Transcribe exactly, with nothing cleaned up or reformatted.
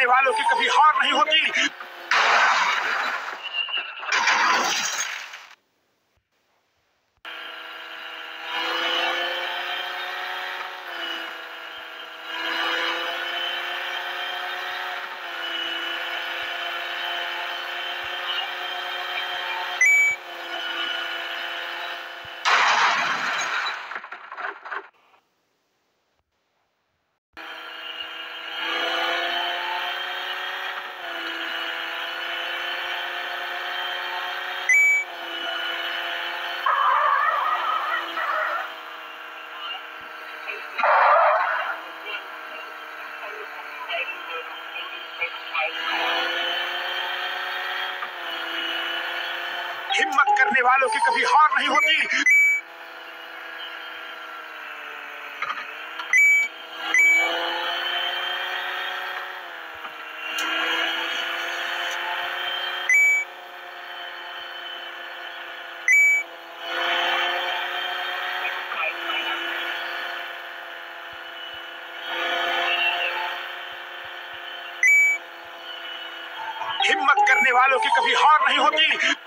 करने वालों की कभी हार नहीं होती। हिम्मत करने वालों की कभी हार नहीं होती। हिम्मत करने वालों की कभी हार नहीं होती।